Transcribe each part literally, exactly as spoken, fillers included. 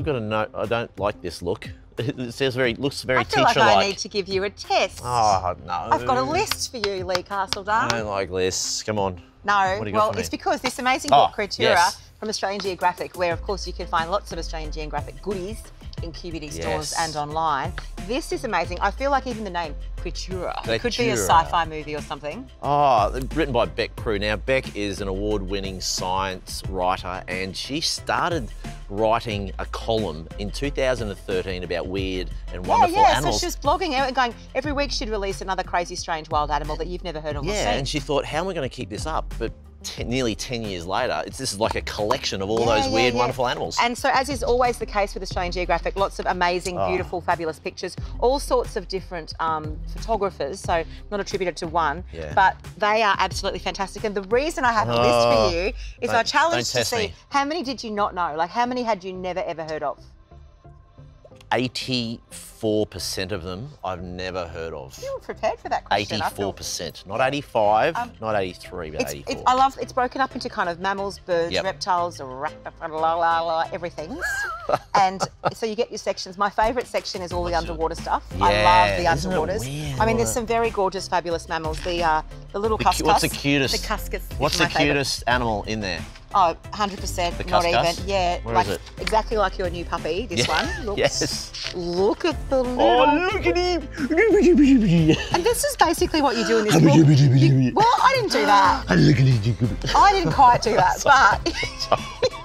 got a note. I don't like this look. It says very, looks very I feel teacher-like. like I need to give you a test. Oh, no. I've got a list for you, Lee Castledale. I don't like lists. Come on. No, What do you got well, for me? it's because this amazing Oh, book, Creatura, yes. from Australian Geographic, where, of course, you can find lots of Australian Geographic goodies in Q B D stores Yes. and online. This is amazing. I feel like even the name, Creatura, it could be a Creatura. sci-fi movie or something. Oh, written by Bec Crew. Now, Bec is an award-winning science writer, and she started writing a column in two thousand thirteen about weird and wonderful yeah, yeah, animals. so she's blogging out and going, every week she'd release another crazy, strange, wild animal that you've never heard of or Yeah, seen. and she thought, how am I going to keep this up? But ten, nearly ten years later, it's this is like a collection of all Yeah, those yeah, weird, yeah. wonderful animals. And so, as is always the case with Australian Geographic, lots of amazing, Oh. beautiful, fabulous pictures, all sorts of different um, photographers, so not attributed to one, Yeah. but they are absolutely fantastic. And the reason I have a Oh, list for you is I don't- challenged to don't test see me. how many did you not know? Like, how many had you never ever heard of? eighty-four percent of them I've never heard of. You were prepared for that question. I feel. eighty-four percent, not eighty-five, Um, not eighty-three, but It's, eighty-four. it's, I love, it's broken up into kind of mammals, birds, Yep. reptiles, la, la, la, la, everything. And so you get your sections. My favourite section is all the underwater stuff. I love the Yeah, isn't it underwaters. weird? I mean, there's All some very gorgeous, fabulous mammals. The uh, the little The cuscus. cu- what's the cutest? The cuscus. is What's my the favourite. cutest animal in there? Oh, one hundred percent, The not cuscus? even. Yeah, Where like is it? exactly like your new puppy, this Yeah. one. Looks, Yes. Look at the little... Oh, look at him! And this is basically what you do in this book. You- well, I didn't do that. I didn't quite do that, but...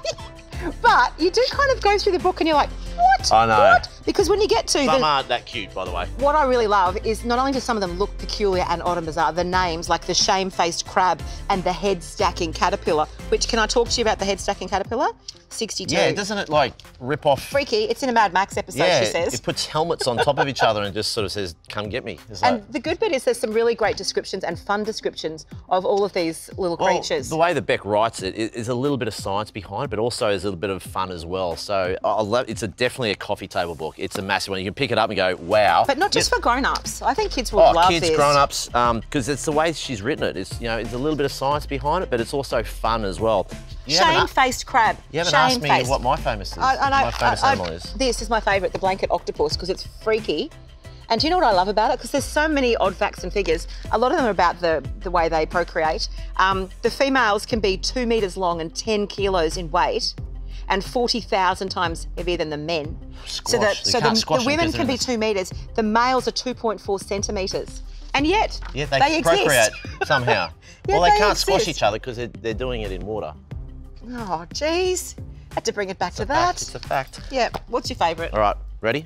But you do kind of go through the book and you're like, what? I know. What? Because when you get to Some the, aren't that cute, by the way. what I really love is not only do some of them look peculiar and odd and bizarre, the names like the shame-faced crab and the head-stacking caterpillar, which, can I talk to you about the head-stacking caterpillar? sixty-two. Yeah, doesn't it like rip off? Freaky. It's in a Mad Max episode, Yeah, she says. it puts helmets on top of each other and just sort of says, come get me. It's like, And the good bit is there's some really great descriptions and fun descriptions of all of these little well, creatures. the way that Bec writes it is a little bit of science behind, but also there's a little bit of fun as well. So I love, it's a, definitely a coffee table book. It's a massive one. You can pick it up and go, wow. But not just for grown-ups. I think kids will Oh, love kids, this. grown-ups, because it's the way she's written it. It's, you know, it's a little bit of science behind it, but it's also fun as well. You haven't a- Shame-faced crab. You haven't asked me Shame-faced. what my famous is. I, I know. my famous I, I, animal is. This is my favourite, the blanket octopus, because it's freaky. And do you know what I love about it? Because there's so many odd facts and figures. A lot of them are about the, the way they procreate. Um, the females can be two metres long and ten kilos in weight, and forty thousand times heavier than the men. Squash. So that You so can't the, squash the them women 'cause can they're be in the- two metres. The males are two point four centimetres. And yet, Yeah, they, they exist. procreate somehow. Yeah, well, they, they can't squash exist. each other because they're, they're doing it in water. Oh, geez. Had to bring it back to It's a fact, that. It's a fact. Yeah. What's your favourite? All right, ready?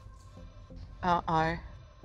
Uh-oh.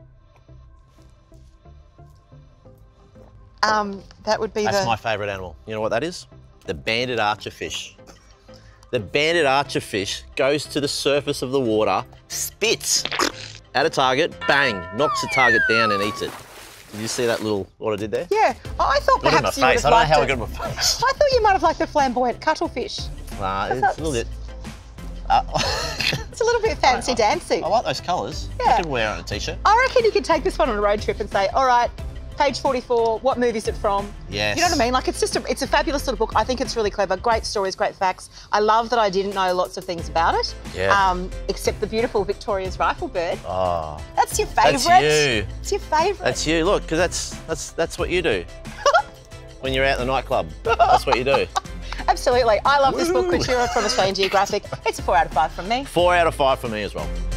Um, that would be That's the... my favourite animal. You know what that is? The banded archerfish. The banded archerfish goes to the surface of the water, spits at a target, bang, knocks the target down and eats it. Did you see that little, what I did there? Yeah. Oh, I thought Look at my perhaps you would face. have I don't know liked how I it. got my face. I thought you might have liked the flamboyant cuttlefish. Nah, it's that's- a little bit. Uh, It's a little bit fancy-dancy. I like those colours. Yeah. You can wear it on a t-shirt. I reckon you could take this one on a road trip and say, all right, page forty-four, what movie is it from? Yes. You know what I mean? Like, it's just a, it's a fabulous little book. I think it's really clever. Great stories, great facts. I love that I didn't know lots of things about it. Yeah. Um, except the beautiful Victoria's rifle bird. Oh, That's your favourite. That's you. It's your favourite. that's you. Look, because that's that's that's what you do when you're out in the nightclub. That's what you do. Absolutely. I love this book, Woo. Creatura from Australian Geographic. It's a four out of five from me. Four out of five for me as well.